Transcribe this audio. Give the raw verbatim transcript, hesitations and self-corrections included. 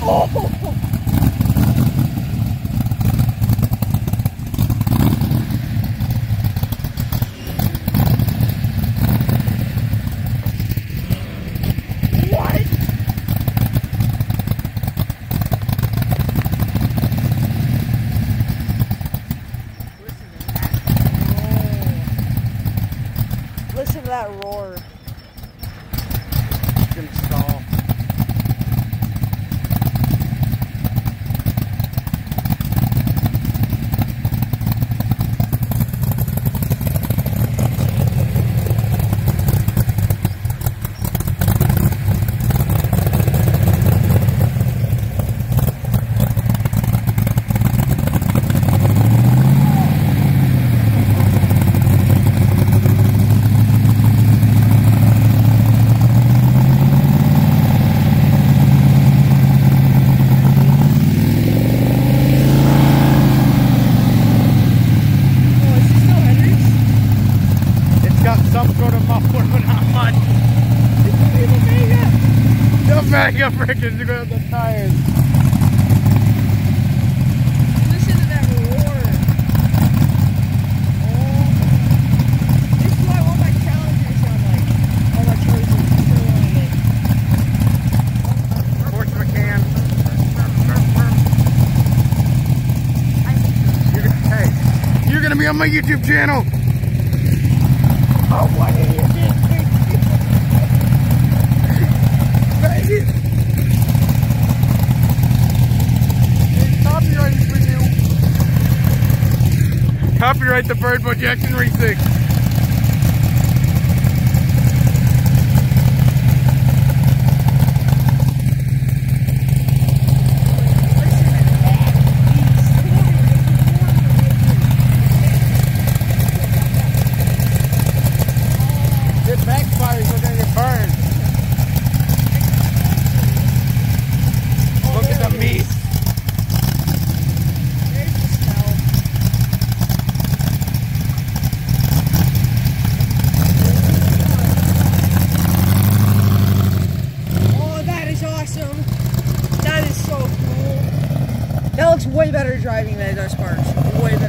Listen to that roar. It's gonna stall. Some sort of muffler, but not much. The mega freaking grab the tires. Listen to that roar. Oh. This is what I want my Challenger to sound like. All my choices. Horse McCann. You're, hey, you're gonna be on my YouTube channel. Oh, what are you doing? Copyright for you. Copyright the Birdboy Jackson Racing. Backfires, we're gonna get burned. Look at the meat. There's the smell. Oh, that is awesome. That is so cool. That looks way better driving than it does Sparks. Way better.